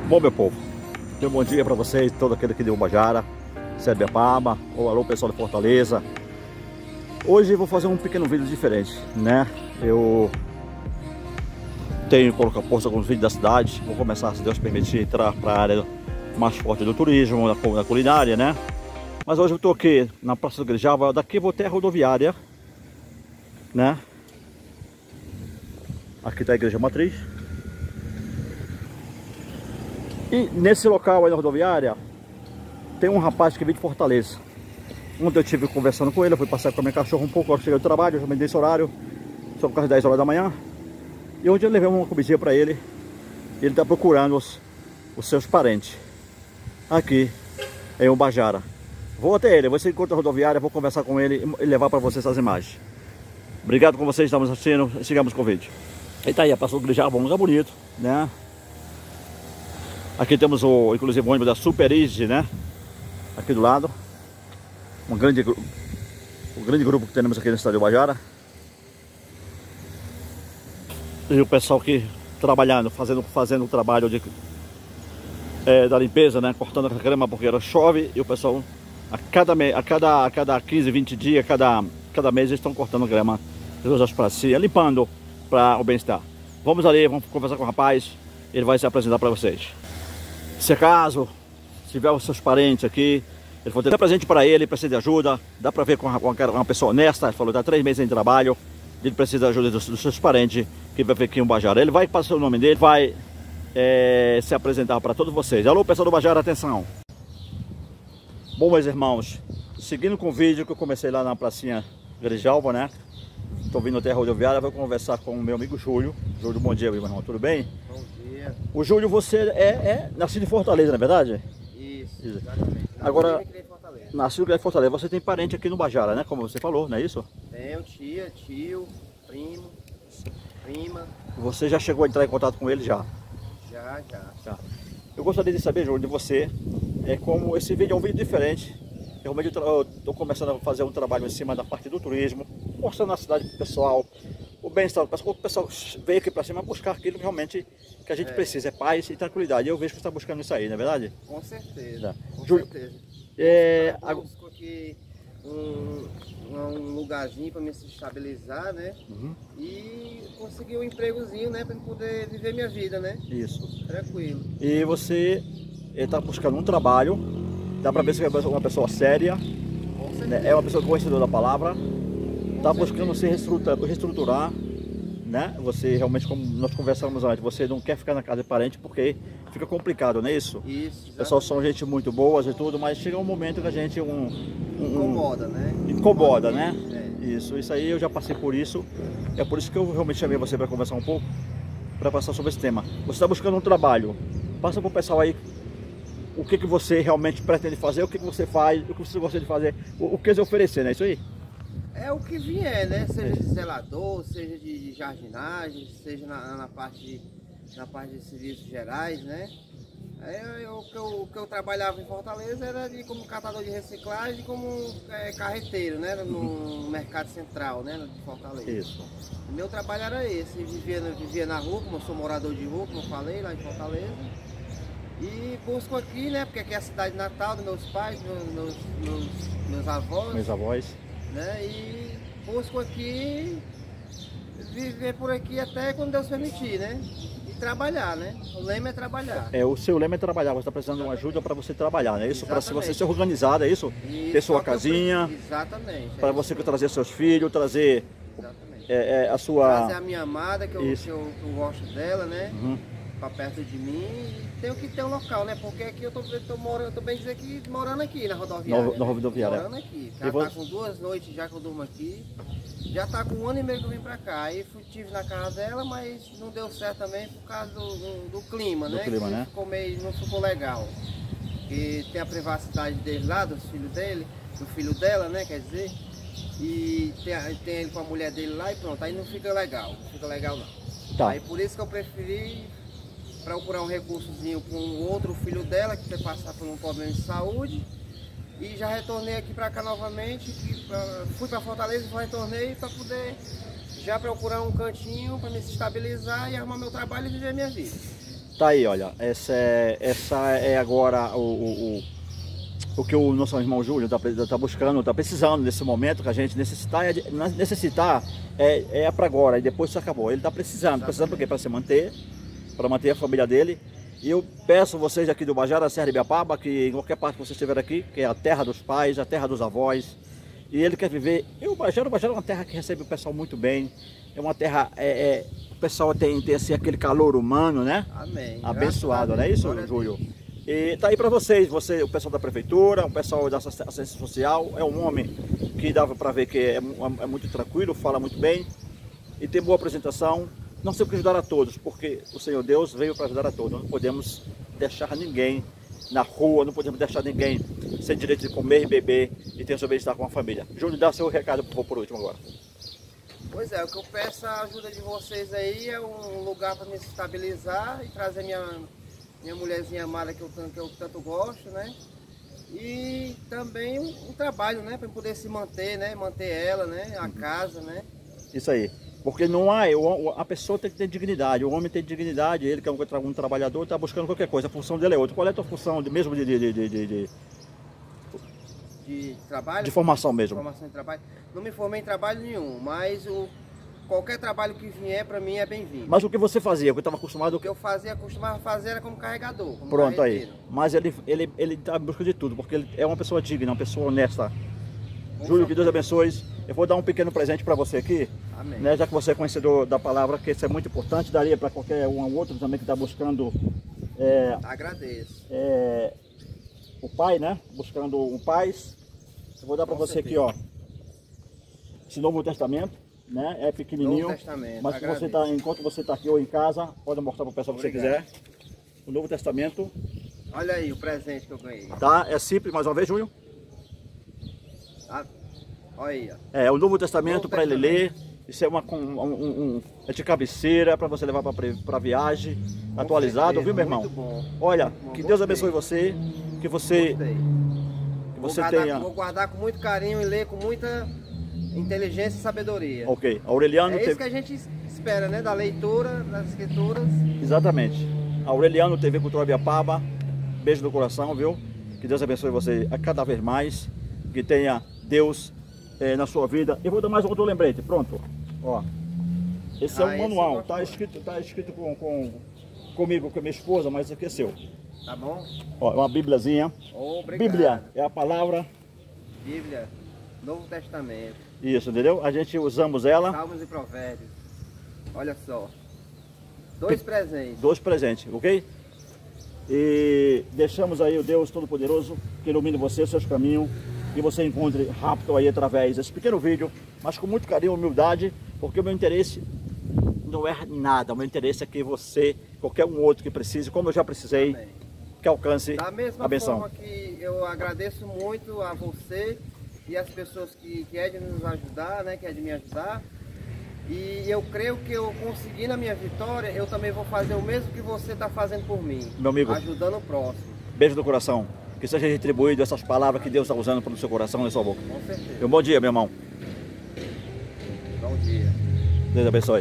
Bom, meu povo, um bom dia para vocês, todo aquele que deu Ubajara, Sebepaba, ou alô pessoal de Fortaleza. Hoje eu vou fazer um pequeno vídeo diferente, né? Eu tenho posto alguns vídeos da cidade, vou começar, se Deus permitir, entrar para a área mais forte do turismo, da culinária, né? Mas hoje eu estou aqui na Praça do Grijalva, daqui eu vou até a rodoviária, né? Aqui está a Igreja Matriz. E nesse local aí na rodoviária tem um rapaz que veio de Fortaleza. Ontem eu estive conversando com ele, eu fui passear com a minha cachorra um pouco, eu cheguei do trabalho, eu já me dei esse horário, são quase 10 horas da manhã. E onde eu levei uma comidinha para ele, ele está procurando os seus parentes aqui em Ubajara. Vou até ele, você encontra a rodoviária, vou conversar com ele e levar para vocês essas imagens. Obrigado por vocês, estamos assistindo, sigamos com o vídeo. E tá aí, a Praça do Grijalva, um lugar bonito, né? Aqui temos inclusive o ônibus da Super Easy, né? Aqui do lado. O grande grupo que temos aqui na cidade de Ubajara. E o pessoal aqui trabalhando, fazendo o trabalho da limpeza, né? Cortando a grama porque ela chove. E o pessoal, a cada 15, 20 dias, cada mês eles estão cortando grama das pracinhas, limpando para o bem-estar. Vamos ali, vamos conversar com o rapaz. Ele vai se apresentar para vocês. Se acaso tiver os seus parentes aqui, ele vai ter presente para ele, precisa de ajuda. Dá para ver com uma pessoa honesta. Ele falou que está 3 meses em trabalho, ele precisa de ajuda dos seus parentes que vai ver aqui em Ubajara. Ele vai passar o nome dele, vai se apresentar para todos vocês. Alô, pessoal do Ubajara, atenção! Bom, meus irmãos, seguindo com o vídeo que eu comecei lá na pracinha Grijalva, né? Estou vindo até a rodoviária, vou conversar com o meu amigo Júlio. Júlio, bom dia, meu irmão, tudo bem? Bom dia. O Júlio, você é nascido em Fortaleza, não é verdade? Isso, exatamente. Agora, nascido em Fortaleza, você tem parente aqui no Ubajara, né? Como você falou, não é isso? Tenho tia, tio, primo, prima. Você já chegou a entrar em contato com ele já? Já. Eu gostaria de saber, Júlio, de você, como esse vídeo é um vídeo diferente. Realmente eu estou começando a fazer um trabalho em cima da parte do turismo, mostrando a cidade para o pessoal, o bem-estar do pessoal. O pessoal veio aqui para cima buscar aquilo realmente que a gente precisa, é paz e tranquilidade. Eu vejo que você está buscando isso aí, não é verdade? Com certeza, com Júlio, certeza. Busco aqui um lugarzinho para me estabilizar, né? Uhum. E conseguir um empregozinho, né? Para poder viver minha vida, né? Isso. Tranquilo. E você está buscando um trabalho, dá para ver se é uma pessoa séria, né? É uma pessoa conhecedora da palavra, está buscando se reestruturar, né? Você realmente, como nós conversamos antes, você não quer ficar na casa de parente porque fica complicado, não é isso? Isso. O pessoal são gente muito boas e tudo, mas chega um momento que a gente incomoda, né? Incomoda, né? Isso aí eu já passei por isso. É por isso que eu realmente chamei você para conversar um pouco, para passar sobre esse tema. Você está buscando um trabalho, passa para o pessoal aí o que você realmente pretende fazer, o que você faz, o que você gosta de fazer, o que você oferecer, não é isso aí? É o que vier, né? Seja de zelador, seja de jardinagem, seja na parte de serviços gerais, né? O que eu trabalhava em Fortaleza era como catador de reciclagem, como carreteiro, né? No mercado central, né? De Fortaleza. Isso. O meu trabalho era esse, vivia na rua, como eu sou morador de rua, como eu falei, lá em Fortaleza. E busco aqui, né? Porque aqui é a cidade natal dos meus pais, meus avós. Meus avós. Né? E busco aqui viver por aqui até quando Deus permitir, né? E trabalhar, né? O lema é trabalhar. O seu lema é trabalhar, você está precisando de uma ajuda para você trabalhar, não é isso? Para você ser organizado, é isso? Ter sua casinha. Exatamente. Para você trazer seus filhos, trazer a sua... Trazer a minha amada, que eu gosto dela, né? Uhum. Para perto de mim, e tenho que ter um local, né? Porque aqui eu tô bem dizer que morando aqui na rodoviária. Na rodoviária. Morando aqui. Já tá com 2 noites já que eu durmo aqui. Já tá com 1 ano e meio que eu vim pra cá. Aí estive na casa dela, mas não deu certo também por causa do clima, né? Clima, né? Não ficou legal. Porque tem a privacidade dele lá, do filho dela, né? Quer dizer. E tem ele com a mulher dele lá e pronto. Aí não fica legal. Não fica legal não. Tá. Aí por isso que eu preferi procurar um recursozinho com o outro filho dela que vai passar por um problema de saúde, e já retornei aqui para cá novamente, fui para Fortaleza e retornei para poder já procurar um cantinho para me estabilizar e arrumar meu trabalho e viver minha vida. Tá aí, olha, essa é agora o que o nosso irmão Júlio tá buscando, tá precisando nesse momento que a gente necessitar é para agora, e depois isso acabou. Ele tá precisando por quê? Para se manter, para manter a família dele. E eu peço vocês aqui do Ubajara, da Serra de Ibiapaba, que em qualquer parte que vocês estiverem aqui, que é a terra dos pais, a terra dos avós, e ele quer viver. E o Ubajara é uma terra que recebe o pessoal muito bem, é uma terra, o pessoal tem assim, aquele calor humano, né? Amém. Abençoado, não é isso, Júlio? E tá aí para vocês, o pessoal da prefeitura, o pessoal da assistência social, é um homem que dava para ver que é muito tranquilo, fala muito bem e tem boa apresentação. Não sei o que ajudar a todos, porque o Senhor Deus veio para ajudar a todos. Não podemos deixar ninguém na rua, não podemos deixar ninguém sem direito de comer e beber e ter o seu bem-estar com a família. Júlio, dá seu recado por último agora. Pois é, o que eu peço a ajuda de vocês aí é um lugar para me estabilizar e trazer minha mulherzinha amada que eu tanto gosto, né? E também um trabalho, né? Para poder se manter, né? Manter ela, né? A casa, né? Isso aí. Porque não há, a pessoa tem que ter dignidade, o homem tem dignidade, ele que é um trabalhador, está buscando qualquer coisa, a função dele é outra. Qual é a tua função mesmo de trabalho? De formação mesmo. Formação de trabalho. Não me formei em trabalho nenhum, mas qualquer trabalho que vier para mim é bem-vindo. Mas o que você fazia? O que estava acostumado? O que eu costumava fazer era como carregador. Como Pronto, carreteiro. Aí. Mas ele está em busca de tudo, porque ele é uma pessoa digna, uma pessoa honesta. Júlio, que Deus abençoe. Eu vou dar um pequeno presente para você aqui. Amém. Né, já que você é conhecedor da palavra, que isso é muito importante, daria para qualquer um outro também que está buscando. Agradeço. O pai, né? Buscando um pai. Eu vou dar para você aqui, ó. Esse Novo Testamento, né? É pequenininho. Novo Testamento. Mas enquanto você está aqui ou em casa, pode mostrar para o pessoal que você quiser. O Novo Testamento. Olha aí o presente que eu ganhei. Tá? É simples, mais uma vez, Júlio. Olha aí, ó. É o Novo Testamento para ele ler. Isso é é de cabeceira para você levar para viagem, atualizado, viu, meu irmão? Muito bom. Olha, muito bom. Que Deus abençoe você, que você tenha. Vou guardar com muito carinho e ler com muita inteligência e sabedoria. Ok, Aureliano isso que a gente espera, né? Da leitura, das escrituras. Exatamente. Aureliano TV Cultura Ibiapaba, beijo no coração, viu? Que Deus abençoe você a cada vez mais, que tenha Deus na sua vida. Eu vou dar mais um outro lembrete, pronto. Ó, esse é um manual, tá escrito comigo, com a minha esposa, mas aqui é seu. Tá bom? Ó, é uma bíbliazinha. Obrigado. Bíblia é a palavra. Bíblia, Novo Testamento. Isso, entendeu? A gente usamos ela. Salmos e Provérbios. Olha só. 2 presentes. 2 presentes, ok? E deixamos aí o Deus Todo-Poderoso que ilumine você, seus caminhos, que você encontre rápido aí através desse pequeno vídeo, mas com muito carinho e humildade, porque o meu interesse não é nada, o meu interesse é que você, qualquer um outro que precise, como eu já precisei, Amém. Que alcance da mesma a benção. Forma que eu agradeço muito a você e as pessoas que é de nos ajudar, né, que é de me ajudar. E eu creio que eu conseguindo a minha vitória, eu também vou fazer o mesmo que você está fazendo por mim. Meu amigo. Ajudando o próximo. Beijo do coração. Que seja retribuído essas palavras que Deus está usando para o seu coração e na sua boca. Com certeza. Um bom dia, meu irmão. Bom dia. Deus abençoe.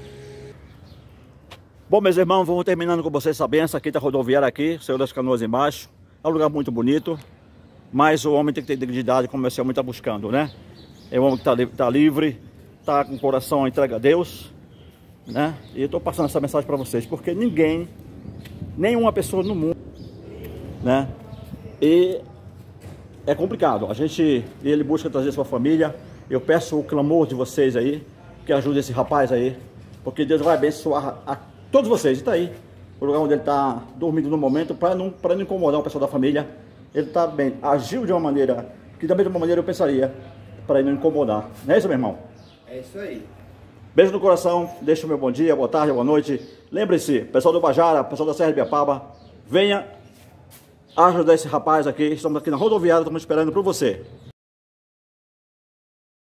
Bom, meus irmãos, vamos terminando com vocês essa benção aqui da rodoviária aqui, Senhor das Canoas embaixo. É um lugar muito bonito, mas o homem tem que ter dignidade como esse homem está buscando, né? É um homem que está livre, está com o coração entregue a Deus, né? E eu estou passando essa mensagem para vocês, porque ninguém, nenhuma pessoa no mundo, né? E é complicado, ele busca trazer sua família. Eu peço o clamor de vocês aí, que ajude esse rapaz aí, porque Deus vai abençoar a todos vocês. Está aí, o lugar onde ele está dormindo no momento, para não incomodar o pessoal da família. Ele está bem, agiu de uma maneira que da mesma maneira eu pensaria, para ele não incomodar. Não é isso, meu irmão? É isso aí. Beijo no coração, deixa o meu bom dia, boa tarde, boa noite. Lembre-se, pessoal do Ubajara, pessoal da Serra de Ibiapaba, venha ajudar esse rapaz aqui. Estamos aqui na rodoviária, estamos esperando por você.